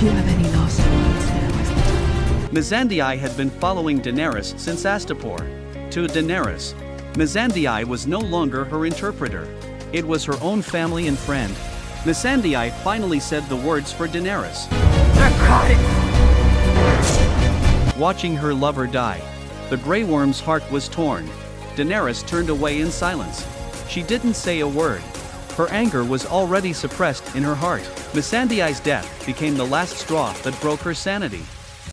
If you have any last words, now is the time. Missandei had been following Daenerys since Astapor. To Daenerys, Missandei was no longer her interpreter. It was her own family and friend. Missandei finally said the words for Daenerys. Watching her lover die, the Grey Worm's heart was torn. Daenerys turned away in silence. She didn't say a word. Her anger was already suppressed in her heart. Missandei's death became the last straw that broke her sanity.